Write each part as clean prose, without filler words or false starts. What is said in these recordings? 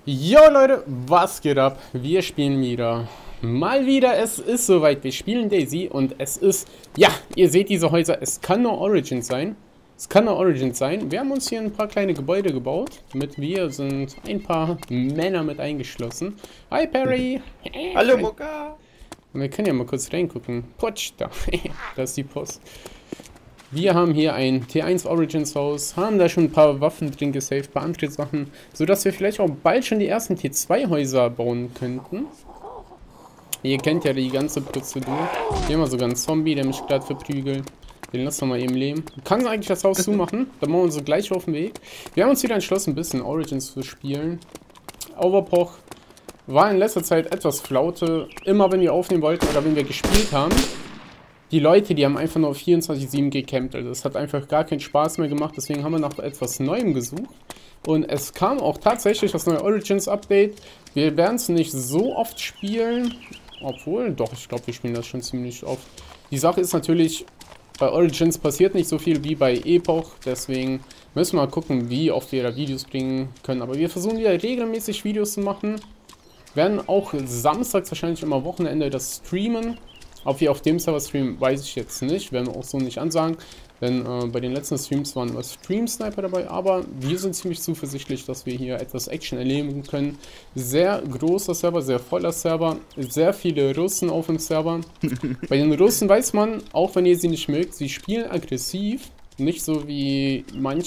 Jo Leute, was geht ab? Wir spielen wieder. Mal wieder, es ist soweit. Wir spielen Daisy und es ist, ja, ihr seht diese Häuser, es kann nur Origins sein. Es kann nur Origins sein. Wir haben uns hier ein paar kleine Gebäude gebaut. Mit wir sind ein paar Männer mit eingeschlossen. Hi Perry. Hallo Mucka. Und wir können ja mal kurz reingucken. Potsch, da. Da ist die Post. Wir haben hier ein T1 Origins Haus, haben da schon ein paar Waffen drin gesaved, ein paar andere Sachen, sodass wir vielleicht auch bald schon die ersten T2 Häuser bauen könnten. Ihr kennt ja die ganze Prozedur. Hier haben wir sogar einen Zombie, der mich gerade verprügelt. Den lassen wir mal eben leben. Du kannst eigentlich das Haus zumachen, dann machen wir uns so gleich auf den Weg. Wir haben uns wieder entschlossen, ein bisschen Origins zu spielen. Overpoch war in letzter Zeit etwas Flaute. Immer wenn wir aufnehmen wollten oder wenn wir gespielt haben, die Leute, die haben einfach nur auf 24/7 gecampt. Also es hat einfach gar keinen Spaß mehr gemacht. Deswegen haben wir nach etwas Neuem gesucht. Und es kam auch tatsächlich das neue Origins Update. Wir werden es nicht so oft spielen. Obwohl, doch, ich glaube, wir spielen das schon ziemlich oft. Die Sache ist natürlich, bei Origins passiert nicht so viel wie bei Epoch. Deswegen müssen wir mal gucken, wie oft wir da Videos bringen können. Aber wir versuchen wieder regelmäßig Videos zu machen. Werden auch samstags wahrscheinlich immer Wochenende das streamen. Ob wir auf dem Server streamen, weiß ich jetzt nicht. Werden wir auch so nicht ansagen. Denn bei den letzten Streams waren nur Stream-Sniper dabei. Aber wir sind ziemlich zuversichtlich, dass wir hier etwas Action erleben können. Sehr großer Server, sehr voller Server. Sehr viele Russen auf dem Server. Bei den Russen weiß man, auch wenn ihr sie nicht mögt, sie spielen aggressiv. Nicht so wie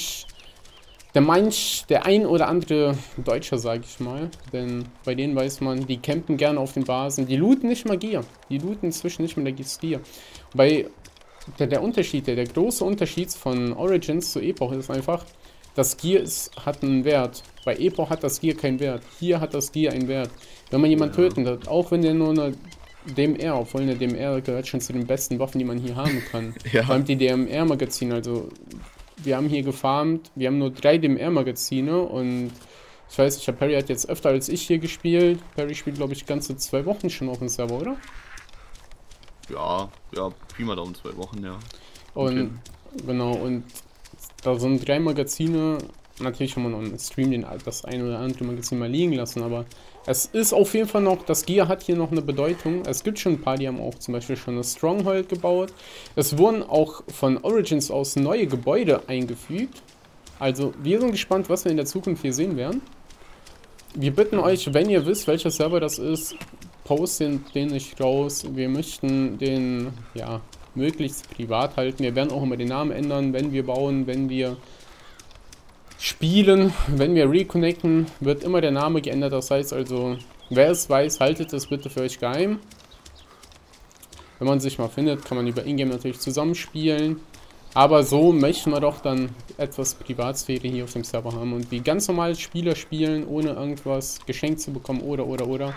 der ein oder andere Deutscher, sage ich mal. Denn bei denen weiß man, die campen gerne auf den Basen. Die looten nicht mal Gear. Die looten inzwischen nicht mehr Gear. Bei der Unterschied, der große Unterschied von Origins zu Epoch ist einfach, das Gear hat einen Wert. Bei Epoch hat das Gear keinen Wert. Hier hat das Gear einen Wert. Wenn man jemanden töten hat, auch wenn der nur eine DMR, obwohl eine DMR gehört schon zu den besten Waffen, die man hier haben kann. Ja. Vor allem die DMR-Magazine, also wir haben hier gefarmt, wir haben nur 3 DMR-Magazine und ich weiß nicht, Perry hat jetzt öfter als ich hier gespielt. Perry spielt, glaube ich, ganze 2 Wochen schon auf dem Server, oder? Ja, prima Daumen 2 Wochen, ja. Und okay. Genau, und da sind 3 Magazine. Natürlich haben wir noch einen Stream, das ein oder andere Magazin mal liegen lassen, aber es ist auf jeden Fall noch, das Gear hat hier noch eine Bedeutung. Es gibt schon ein paar, die haben auch zum Beispiel schon das Stronghold gebaut. Es wurden auch von Origins aus neue Gebäude eingefügt. Also wir sind gespannt, was wir in der Zukunft hier sehen werden. Wir bitten euch, wenn ihr wisst, welcher Server das ist, postet den nicht raus. Wir möchten den, ja, möglichst privat halten. Wir werden auch immer den Namen ändern, wenn wir bauen, wenn wir spielen, wenn wir reconnecten, wird immer der Name geändert. Das heißt also, wer es weiß, haltet es bitte für euch geheim. Wenn man sich mal findet, kann man über Ingame natürlich zusammenspielen. Aber so möchten wir doch dann etwas Privatsphäre hier auf dem Server haben und wie ganz normal Spieler spielen, ohne irgendwas geschenkt zu bekommen oder.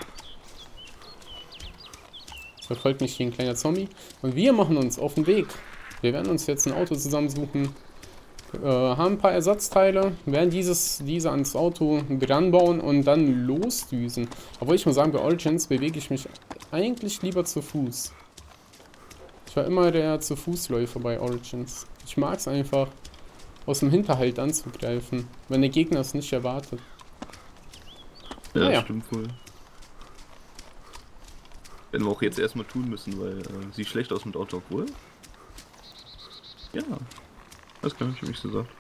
Verfolgt mich hier ein kleiner Zombie. Und wir machen uns auf den Weg. Wir werden uns jetzt ein Auto zusammensuchen. Haben ein paar Ersatzteile, werden diese ans Auto dran bauen und dann losdüsen. Obwohl ich muss sagen, bei Origins bewege ich mich eigentlich lieber zu Fuß. Ich war immer der zu Fußläufer bei Origins. Ich mag es einfach, aus dem Hinterhalt anzugreifen, wenn der Gegner es nicht erwartet. Ja, Naja. Stimmt wohl. Werden wir auch jetzt erstmal tun müssen, weil sieht schlecht aus mit Auto, obwohl. Ja. Das kann ich für mich so sagen.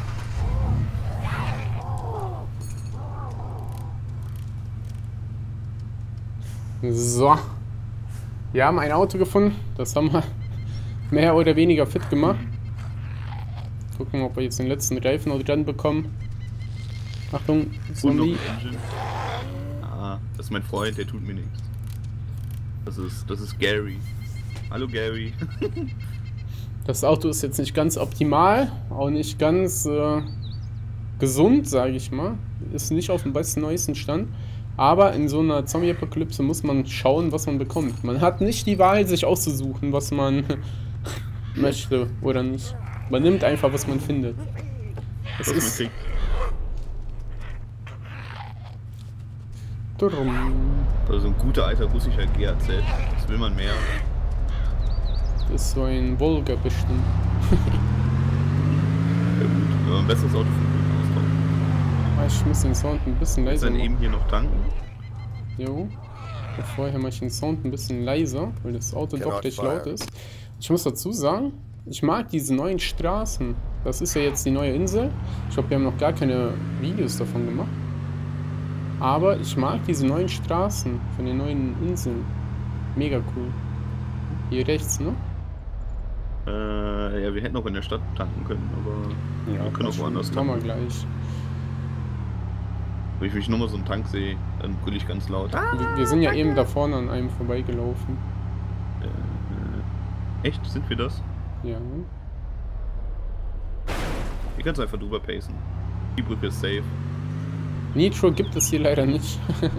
So. Wir haben ein Auto gefunden. Das haben wir mehr oder weniger fit gemacht. Gucken, ob wir jetzt den letzten Reifen noch dran bekommen. Achtung, Zombie. Ah, das ist mein Freund, der tut mir nichts. Das ist Gary. Hallo Gary. Das Auto ist jetzt nicht ganz optimal, auch nicht ganz gesund, sage ich mal. Ist nicht auf dem besten neuesten Stand. Aber in so einer Zombie-Apokalypse muss man schauen, was man bekommt. Man hat nicht die Wahl, sich auszusuchen, was man möchte oder nicht. Man nimmt einfach, was man findet. Es ist... Also ein guter alter russischer GAZ. Was will man mehr? Das ist so ein Volga bestimmt. Ja gut, wenn man ein besseres Auto von austauschen. Ah, ich muss den Sound ein bisschen Willst leiser du dann eben machen. hier noch tanken? Jo. Vorher mache ich den Sound ein bisschen leiser, weil das Auto doch Cannot recht fire. laut ist. Ich muss dazu sagen, ich mag diese neuen Straßen. Das ist ja jetzt die neue Insel. Ich glaube, wir haben noch gar keine Videos davon gemacht. Aber ich mag diese neuen Straßen von den neuen Inseln. Mega cool. Hier rechts, ne? Ja, wir hätten auch in der Stadt tanken können, aber wir können auch woanders Machen wir tanken. gleich. Wenn ich mich nur mal so einen Tank sehe, dann brülle ich ganz laut. Wir sind ja eben da vorne an einem vorbeigelaufen. Echt? Sind wir das? Ja. Ihr könnt einfach drüber pacen. Die Brücke ist safe. Nitro gibt es hier leider nicht.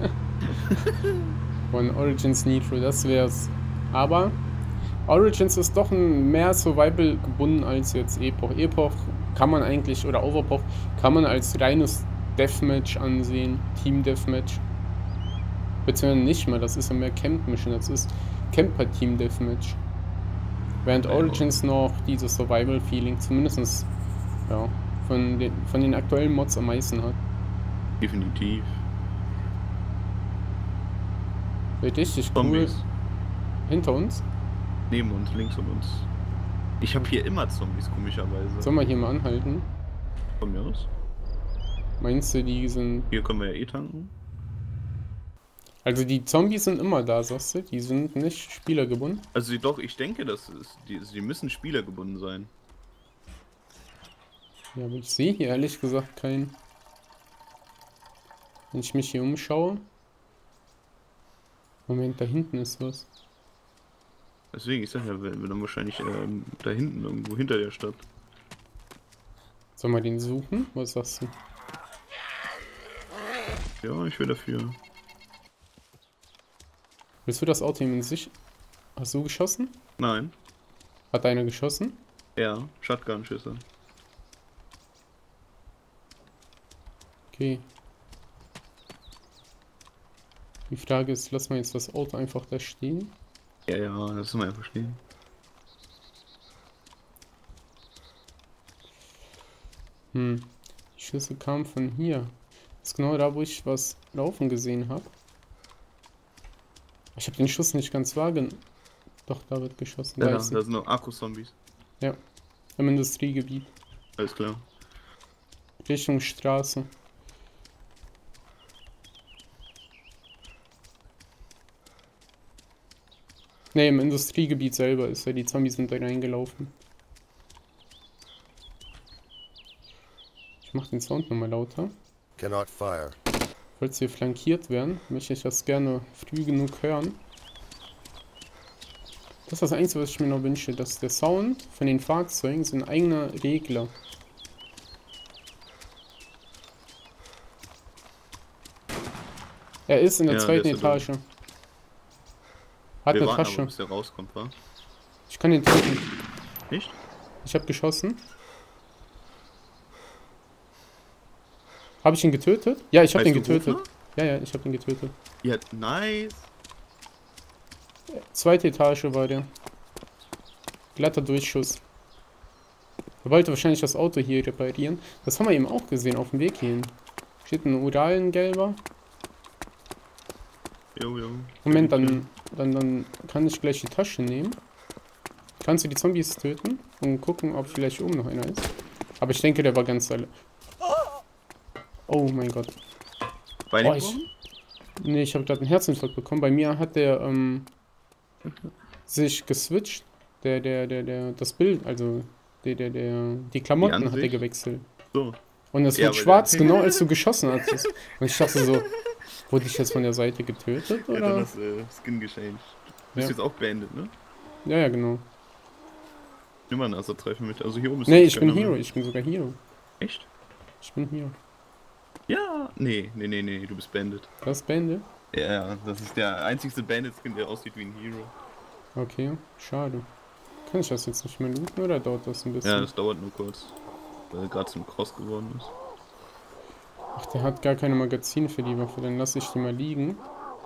Von Origins Nitro, das wär's. Aber Origins ist doch mehr Survival gebunden als jetzt Epoch. Epoch kann man eigentlich, oder Overpoch, kann man als reines Deathmatch ansehen. Team Deathmatch. Beziehungsweise nicht mehr, das ist ja mehr Camp Mission, das ist Camper Team Deathmatch. Während Origins noch dieses Survival Feeling, zumindest ja, von den aktuellen Mods am meisten hat. Definitiv. Richtig cool. Zombies. Hinter uns. Neben uns, links von uns. Ich habe hier immer Zombies, komischerweise. Sollen wir hier mal anhalten? Von mir aus. Meinst du, die sind... Hier können wir ja eh tanken. Also die Zombies sind immer da, sagst du? Die sind nicht spielergebunden? Also doch, ich denke, die müssen spielergebunden sein. Ja, aber ich sehe hier ehrlich gesagt keinen. Wenn ich mich hier umschaue... Moment, da hinten ist was. Deswegen, ich sag ja, wir dann wahrscheinlich da hinten, irgendwo hinter der Stadt. Sollen wir den suchen? Was sagst du? Ja, ich wäre dafür. Willst du das Auto in sich... Hast du geschossen? Nein. Hat einer geschossen? Ja, Shotgun-Schüsse. Okay. Die Frage ist, lassen wir jetzt das Auto einfach da stehen? Ja, ja, das muss man ja verstehen. Die Schüsse kamen von hier. Das ist genau da, wo ich was laufen gesehen habe. Ich habe den Schuss nicht ganz wahrgenommen. Doch, da wird geschossen. Ja, Da da ist sind noch Akku-Zombies. ja, im Industriegebiet. Alles klar. Richtung Straße. Ne, im Industriegebiet selber ist er. Die Zombies sind da reingelaufen. Ich mach den Sound nochmal lauter. Cannot fire. Falls wir flankiert werden, möchte ich das gerne früh genug hören. Das ist das Einzige, was ich mir noch wünsche, dass der Sound von den Fahrzeugen so ein eigener Regler. Er ist in der Ja, zweiten der ist da Etage. Hat Wir eine warten Tasche. aber, bis der rauskommt, wa? Ich kann den töten. Echt? Ich habe geschossen. Habe ich ihn getötet? Ja, ich habe Heißt ihn du getötet. Rufner? Ja, ja, ich habe ihn getötet. Ja, nice. Zweite Etage war der. Glatter Durchschuss. Er wollte wahrscheinlich das Auto hier reparieren. Das haben wir eben auch gesehen auf dem Weg hierhin. Steht ein Uralengelber. Jo, jo. Moment, dann kann ich gleich die Tasche nehmen. Kannst du die Zombies töten und gucken, ob vielleicht oben noch einer ist. Aber ich denke, der war ganz alle. Oh mein Gott. Beine Oh, Nee, ich habe gerade einen Herzinfarkt bekommen. Bei mir hat der sich geswitcht. Das Bild, also die Klamotten hat er Ansicht? gewechselt. So. Und es Ja, wird aber schwarz, der- genau als du geschossen hattest. Und ich dachte so, wurde ich jetzt von der Seite getötet, Ja, dann oder? das Skin gechanged. Du bist Ja. jetzt auch beendet, ne? Ja, ja, genau. Nimm mal einen Ersatzreifen mit. Also hier oben ist Nee, sonst ich bin keiner Hero, mehr. ich bin sogar Hero. Echt? Ich bin Hero. Ja. Nee, du bist beendet. Das Bände? Ja, das ist der einzigste Bandit-Skin, der aussieht wie ein Hero. Okay, schade. Kann ich das jetzt nicht mehr looten oder dauert das ein bisschen? Ja, das dauert nur kurz. Weil er gerade zum Cross geworden ist. Ach, der hat gar keine Magazine für die Waffe, dann lasse ich die mal liegen.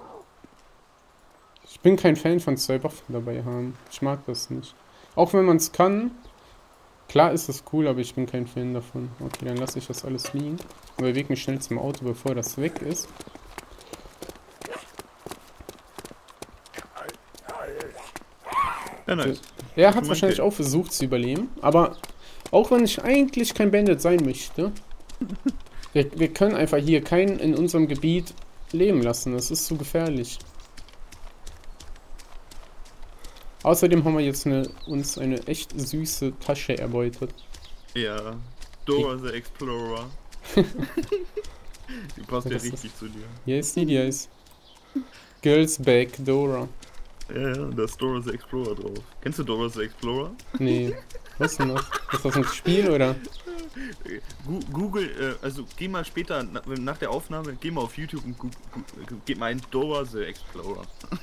Ich bin kein Fan von 2 Waffen dabei haben. Ich mag das nicht. Auch wenn man es kann, Klar ist das cool, aber ich bin kein Fan davon. Okay, dann lasse ich das alles liegen. Und bewege mich schnell zum Auto, bevor das weg ist. Ja, nice. Er hat wahrscheinlich auch versucht zu überleben, aber auch wenn ich eigentlich kein Bandit sein möchte, wir können einfach hier keinen in unserem Gebiet leben lassen. Das ist zu gefährlich. Außerdem haben wir jetzt uns eine echt süße Tasche erbeutet. Ja, Dora the Explorer. Die passt ja richtig zu dir. Hier ist die ist Girls Back Dora. Ja, da ist Dora the Explorer drauf. Kennst du Dora the Explorer? Nee, was ist denn das? Ist das ein Spiel oder? Google, also geh mal später nach der Aufnahme, geh mal auf YouTube und gib mal ein Dora the Explorer.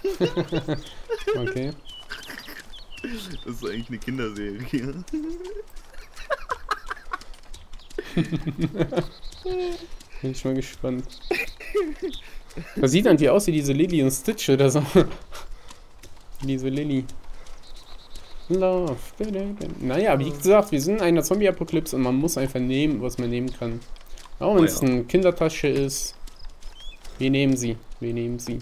Okay. Das ist eigentlich eine Kinderserie. Bin ich mal gespannt. Das sieht dann wie aus wie diese Lily und Stitch oder so. Diese Lily. Love. Naja, wie gesagt, wir sind in einer Zombie-Apokalypse und man muss einfach nehmen, was man nehmen kann. Auch wenn es eine Kindertasche ist. Wir nehmen sie. Wir nehmen sie.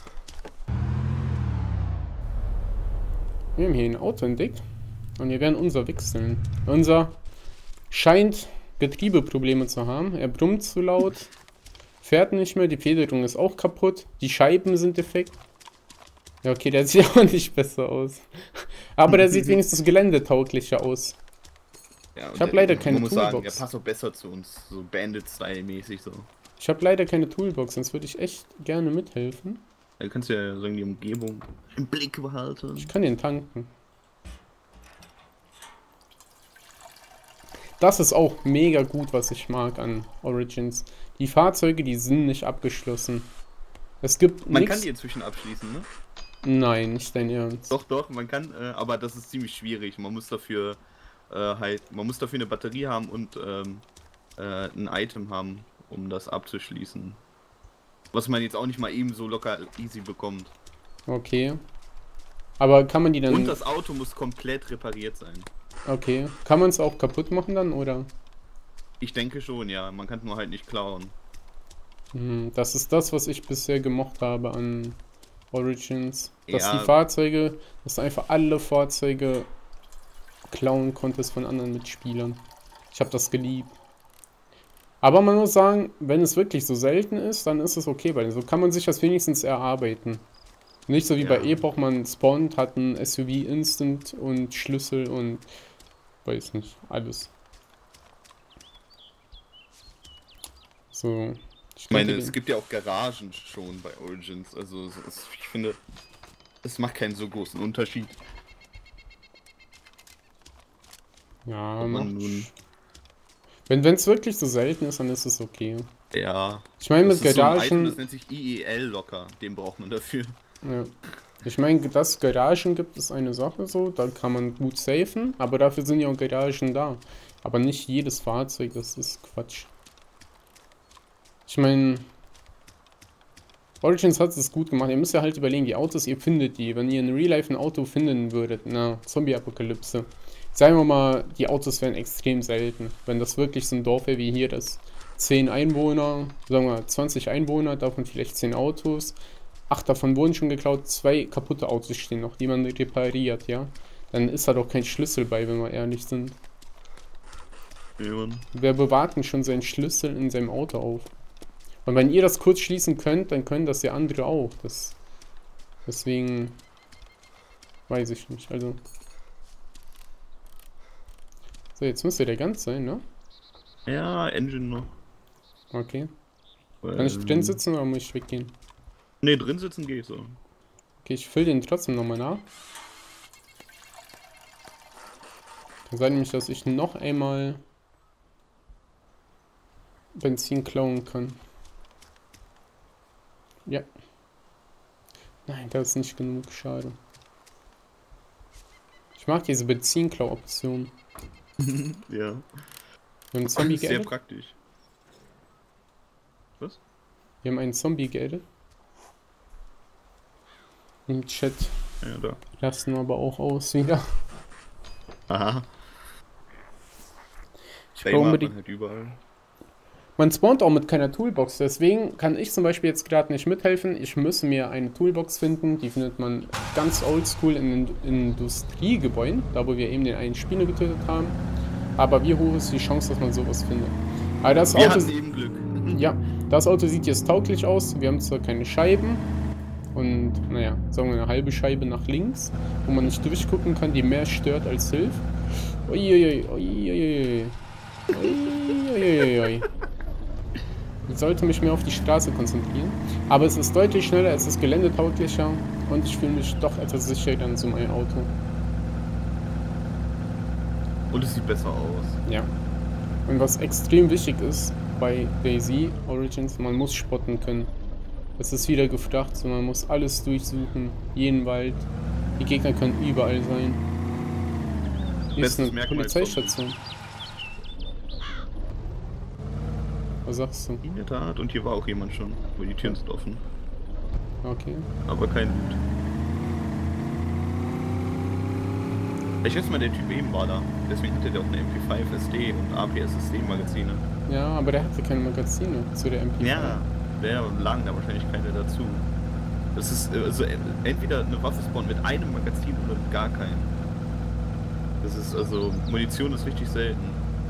Wir haben hier ein Auto entdeckt. Und wir werden unser wechseln. Unser scheint Getriebeprobleme zu haben. Er brummt zu laut. Fährt nicht mehr. Die Federung ist auch kaputt. Die Scheiben sind defekt. Ja, okay, der sieht auch nicht besser aus. Aber der sieht wenigstens geländetauglicher aus. Ja, ich habe leider keine Toolbox. Sagen, er passt auch besser zu uns, so Bandit-Style-mäßig so. Ich habe leider keine Toolbox, sonst würde ich echt gerne mithelfen. Du kannst ja sagen, die Umgebung im Blick behalten. Ich kann den tanken. Das ist auch mega gut, was ich mag an Origins. Die Fahrzeuge, die sind nicht abgeschlossen. Es gibt Man kann die inzwischen abschließen, ne? Nein, nicht dein Ernst. Doch, man kann, aber das ist ziemlich schwierig. Man muss dafür eine Batterie haben und ein Item haben, um das abzuschließen. Was man jetzt auch nicht mal eben so locker easy bekommt. Okay. Aber kann man die dann... Und das Auto muss komplett repariert sein. Okay. Kann man es auch kaputt machen dann, oder? Ich denke schon, ja. Man kann es nur halt nicht klauen. Das ist das, was ich bisher gemocht habe an Origins. Dass Ja. die Fahrzeuge, dass du einfach alle Fahrzeuge klauen konntest von anderen Mitspielern. Ich habe das geliebt. Aber man muss sagen, wenn es wirklich so selten ist, dann ist es okay, weil so kann man sich das wenigstens erarbeiten. Nicht so wie bei Epoch, man spawnt, hat ein SUV Instant und Schlüssel und weiß nicht, alles. So. Ich meine, es gibt ja auch Garagen schon bei Origins, also ich finde, es macht keinen so großen Unterschied. Ja, wenn es wirklich so selten ist, dann ist es okay. Ja. Ich meine, mit Garagen... So Item, das nennt sich IEL locker, den braucht man dafür. Ja. Ich meine, dass Garagen gibt, ist eine Sache so, da kann man gut safen, aber dafür sind ja auch Garagen da. Aber nicht jedes Fahrzeug, das ist Quatsch. Ich meine, Origins hat es gut gemacht. Ihr müsst ja halt überlegen, die Autos, ihr findet die. Wenn ihr in Real Life ein Auto finden würdet, in einer Zombie-Apokalypse, sagen wir mal, die Autos wären extrem selten. Wenn das wirklich so ein Dorf wäre wie hier, das 10 Einwohner, sagen wir 20 Einwohner, davon vielleicht 10 Autos, 8 davon wurden schon geklaut, 2 kaputte Autos stehen noch, die man repariert, ja. Dann ist da doch kein Schlüssel bei, wenn wir ehrlich sind. Ja. Wer bewahrt denn schon seinen Schlüssel in seinem Auto auf? Und wenn ihr das kurz schließen könnt, dann können das ja andere auch. Deswegen weiß ich nicht. Also. So, jetzt müsste der ganz sein, ne? Ja, Engine noch. Okay. Kann ich drin sitzen oder muss ich weggehen? Ne, drin sitzen geht so. Okay, ich fülle den trotzdem nochmal nach. Kann sein nämlich, dass ich noch einmal Benzin klauen kann. Ja. Nein, das ist nicht genug, schade. Ich mag diese Benzinklau-Option. Ja. Wir haben einen Zombie Sehr geaddet. praktisch. Was? Wir haben einen Zombie geaddet. Im Chat. Ja, da. Lassen aber auch aus wieder. Aha. Ich Bei brauche immer hat unbedingt. man halt überall. Man spawnt auch mit keiner Toolbox, deswegen kann ich zum Beispiel jetzt gerade nicht mithelfen. Ich müsse mir eine Toolbox finden, die findet man ganz oldschool in Industriegebäuden, da wo wir eben den einen Spieler getötet haben. Aber wie hoch ist die Chance, dass man sowas findet? Aber das Wir Auto, hatten eben Glück. ja, das Auto sieht jetzt tauglich aus. Wir haben zwar keine Scheiben und, naja, sagen wir eine halbe Scheibe nach links, wo man nicht durchgucken kann, die mehr stört als hilft. Uiuiui, uiuiui. Uiuiui. Ich sollte mich mehr auf die Straße konzentrieren. Aber es ist deutlich schneller, es ist geländetauglicher und ich fühle mich doch etwas sicherer in so einem Auto. Und es sieht besser aus. Ja. Und was extrem wichtig ist bei DayZ Origins, man muss spotten können. Es ist wieder gefragt, so man muss alles durchsuchen, jeden Wald. Die Gegner können überall sein. Hier ist Bestes eine Merkmal Polizeistation. Was sagst du? In der Tat. Und hier war auch jemand schon, wo die Türen sind offen. Okay. Aber kein Loot. Ich schätze mal, der Typ eben war da. Deswegen hatte der auch eine MP5 SD und APS-SD Magazine. Ja, aber der hatte keine Magazine zu der MP5. Ja, der lagen da wahrscheinlich keine dazu. Das ist also entweder eine Waffe spawnen mit einem Magazin oder mit gar keinem. Das ist also, Munition ist richtig selten.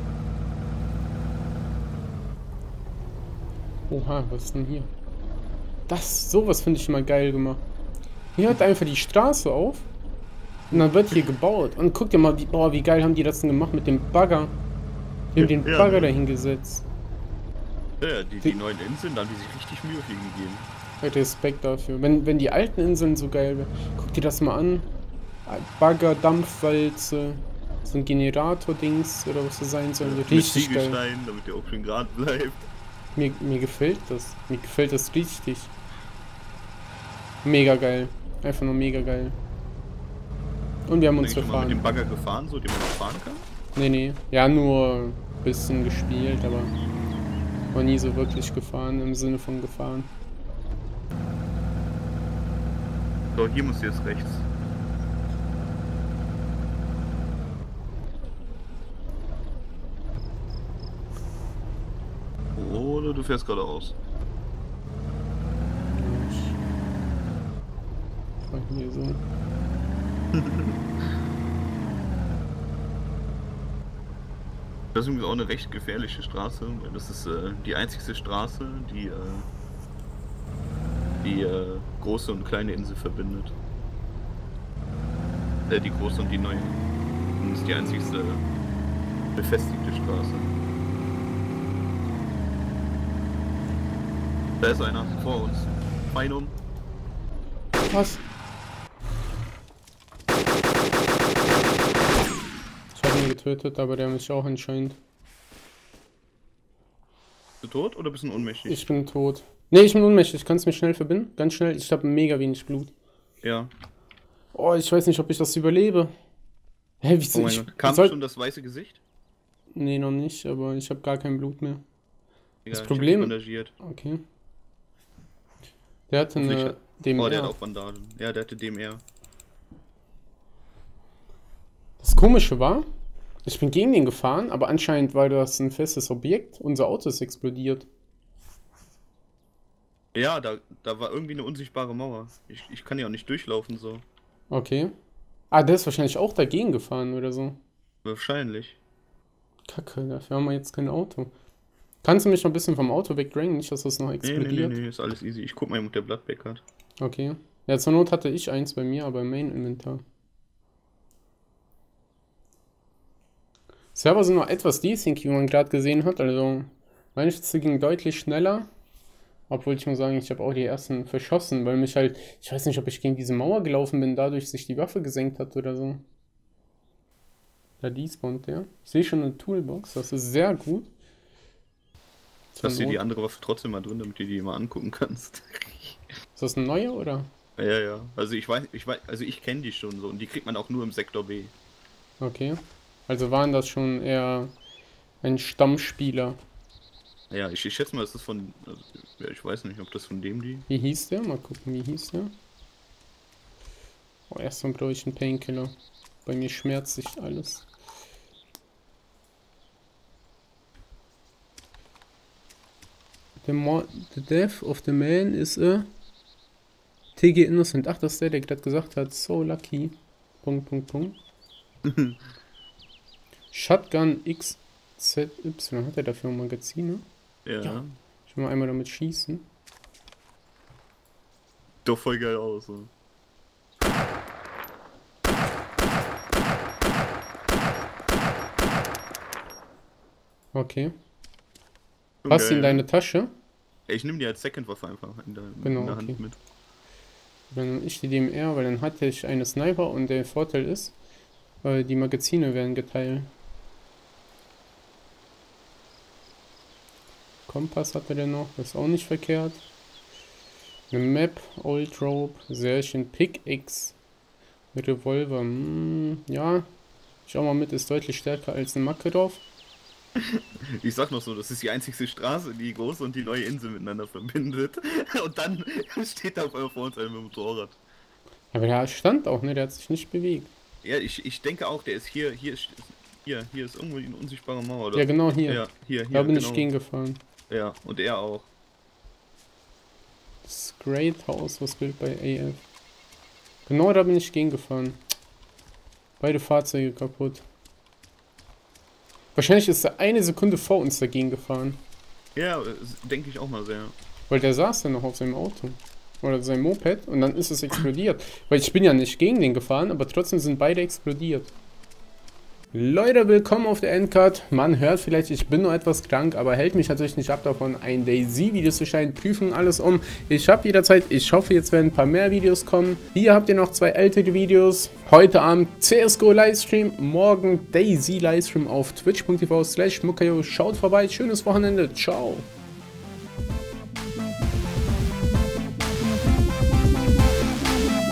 Oha, was ist denn hier? Sowas finde ich immer geil gemacht. Hier hört einfach die Straße auf und dann wird hier gebaut. Und guck dir mal, wie geil haben die das denn gemacht mit dem Bagger. Die haben den Ja. Bagger dahin gesetzt. Ja, die neuen Inseln, da haben die sich richtig Mühe für gegeben. Respekt dafür. Wenn die alten Inseln so geil wären. Guck dir das mal an. Bagger, Dampfwalze, so ein Generator-Dings oder was das sein soll. Mit Richtig geil. Ziegelstein, damit der auch schön gerade bleibt. Mir gefällt das. Mir gefällt das richtig. Mega geil. Einfach nur mega geil. Und wir haben uns Bin ich schon mal mit dem verfahren. Bagger gefahren, so den man noch fahren kann? Nee. Ja, nur ein bisschen gespielt, aber war nie so wirklich gefahren, im Sinne von gefahren. So, hier musst du jetzt rechts. Oder du fährst geradeaus. Hier so. Das ist übrigens auch eine recht gefährliche Straße, weil das ist die einzigste Straße, die die große und kleine Insel verbindet. Die große und die neue. Und das ist die einzigste befestigte Straße. Da ist einer vor uns. Fein um. Was? Ich habe ihn getötet, aber der mich auch anscheinend. Bist du tot oder bist du ohnmächtig? Ich bin tot. Nee, ich bin ohnmächtig. Kannst du mich schnell verbinden? Ganz schnell. Ich habe mega wenig Blut. Ja. Oh, ich weiß nicht, ob ich das überlebe. Hä, wieso? Oh mein Gott. Kam schon das weiße Gesicht? Nee, noch nicht, aber ich habe gar kein Blut mehr. Ja, Das Problem- Ich hab dich bandagiert. Okay. Der hatte eine Oh, der hat DMR. auch Bandagen. Ja, der hatte DMR. Das Komische war, ich bin gegen den gefahren, aber anscheinend war das ein festes Objekt. Unser Auto ist explodiert. Ja, da war irgendwie eine unsichtbare Mauer. Ich kann ja auch nicht durchlaufen so. Okay. Ah, der ist wahrscheinlich auch dagegen gefahren oder so. Wahrscheinlich. Kacke, dafür haben wir jetzt kein Auto. Kannst du mich noch ein bisschen vom Auto wegdrängen? Nicht, dass das noch Nee, explodiert? ist alles easy. Ich guck mal, ob der Bloodback hat. Okay. Ja, zur Not hatte ich eins bei mir, aber im Main-Inventar. Server sind noch etwas desync, wie man gerade gesehen hat. Also, meine Schütze ging deutlich schneller. Obwohl ich muss sagen, ich habe auch die ersten verschossen, weil mich halt, ich weiß nicht, ob ich gegen diese Mauer gelaufen bin, dadurch sich die Waffe gesenkt hat oder so. Da despawnt der. Ich sehe schon eine Toolbox, das ist sehr gut. Hast du die andere Waffe trotzdem mal drin, damit du die mal angucken kannst? Ist das eine neue oder? Ja. Also ich kenne die schon so und die kriegt man auch nur im Sektor B. Okay. Also waren das schon eher ein Stammspieler. Ja, ich schätze mal, es ist von. Also, ja, ich weiß nicht, ob das von dem die. Wie hieß der? Mal gucken, wie hieß der? Oh, erstmal brauche ich einen Painkiller. Bei mir schmerzt sich alles. The death of the man is a TG Innocent. Ach, das ist der gerade gesagt hat. So lucky. Punkt, Punkt, Punkt. Shotgun XZY. Hat er dafür Magazine? Ja. Ich will mal einmal damit schießen. Doch voll geil aus. So. Okay. Passt in deine Tasche? Ich nehme die als Second-Waffe einfach in der Genau, Hand mit. Dann nehme ich die DMR, weil dann hatte ich eine Sniper und der Vorteil ist, die Magazine werden geteilt. Kompass hatte der noch, das ist auch nicht verkehrt. Eine Map, Old Rope, sehr schön. Pickaxe mit Revolver. Ja, schau mal mit, ist deutlich stärker als eine Makarov. Ich sag noch so, das ist die einzigste Straße, die die große und die neue Insel miteinander verbindet. Und dann steht da auf einmal vor uns einer mit dem Motorrad. Aber der stand auch, ne? Der hat sich nicht bewegt. Ja, ich denke auch, der ist hier ist irgendwo die unsichtbare Mauer, oder? Ja, genau hier. Ja, hier, da bin genau. ich gegengefahren. Ja, und er auch. Das Great House, was gilt bei AF. Genau da bin ich gegengefahren. Beide Fahrzeuge kaputt. Wahrscheinlich ist er eine Sekunde vor uns dagegen gefahren. Ja, denke ich auch mal sehr. Weil der saß dann noch auf seinem Auto. Oder seinem Moped und dann ist es explodiert. Weil ich bin ja nicht gegen den gefahren, aber trotzdem sind beide explodiert. Leute, willkommen auf der Endcard. Man hört vielleicht, ich bin nur etwas krank, aber hält mich natürlich nicht ab davon, ein DayZ-Video zu schneiden, prüfen alles um. Ich habe jederzeit, ich hoffe, jetzt werden ein paar mehr Videos kommen. Hier habt ihr noch 2 ältere Videos. Heute Abend CSGO Livestream, morgen DayZ Livestream auf twitch.tv/mukayo. Schaut vorbei, schönes Wochenende, ciao.